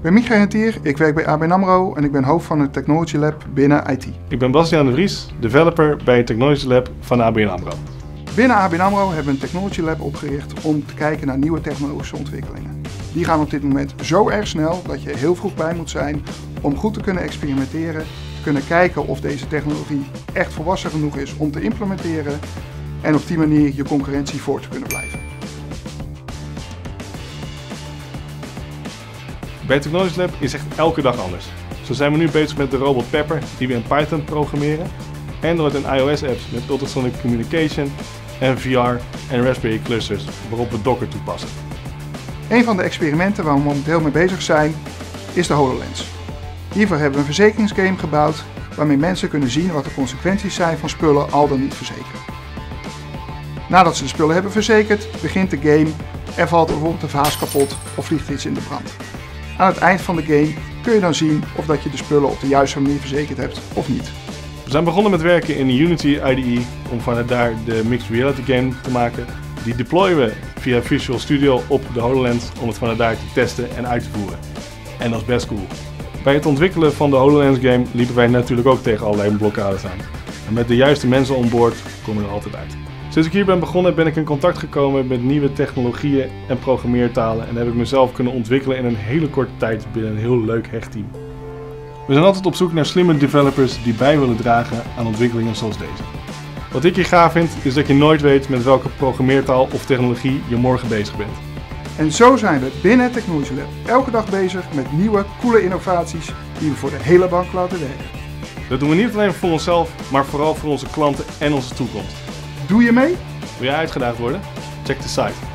Ik ben Michael Hentier, ik werk bij ABN AMRO en ik ben hoofd van het Technology Lab binnen IT. Ik ben Bastiaan de Vries, developer bij het Technology Lab van ABN AMRO. Binnen ABN AMRO hebben we een Technology Lab opgericht om te kijken naar nieuwe technologische ontwikkelingen. Die gaan op dit moment zo erg snel dat je heel vroeg bij moet zijn om goed te kunnen experimenteren, te kunnen kijken of deze technologie echt volwassen genoeg is om te implementeren en op die manier je concurrentie voor te kunnen blijven. Bij het Technology Lab is echt elke dag anders. Zo zijn we nu bezig met de robot Pepper die we in Python programmeren, Android en iOS apps met ultrasonic communication en VR en Raspberry clusters waarop we Docker toepassen. Een van de experimenten waar we momenteel mee bezig zijn is de HoloLens. Hiervoor hebben we een verzekeringsgame gebouwd waarmee mensen kunnen zien wat de consequenties zijn van spullen al dan niet verzekerd. Nadat ze de spullen hebben verzekerd, begint de game en valt er bijvoorbeeld een vaas kapot of vliegt iets in de brand. Aan het eind van de game kun je dan zien of dat je de spullen op de juiste manier verzekerd hebt of niet. We zijn begonnen met werken in de Unity IDE om vanuit daar de Mixed Reality Game te maken. Die deployen we via Visual Studio op de HoloLens om het vanuit daar te testen en uit te voeren. En dat is best cool. Bij het ontwikkelen van de HoloLens game liepen wij natuurlijk ook tegen allerlei blokkades aan. En met de juiste mensen on board komen we er altijd uit. Sinds ik hier ben begonnen ben ik in contact gekomen met nieuwe technologieën en programmeertalen en heb ik mezelf kunnen ontwikkelen in een hele korte tijd binnen een heel leuk hecht team. We zijn altijd op zoek naar slimme developers die bij willen dragen aan ontwikkelingen zoals deze. Wat ik hier gaaf vind is dat je nooit weet met welke programmeertaal of technologie je morgen bezig bent. En zo zijn we binnen het Technology Lab elke dag bezig met nieuwe, coole innovaties die we voor de hele bank laten werken. Dat doen we niet alleen voor onszelf, maar vooral voor onze klanten en onze toekomst. Doe je mee? Wil jij uitgedaagd worden? Check de site.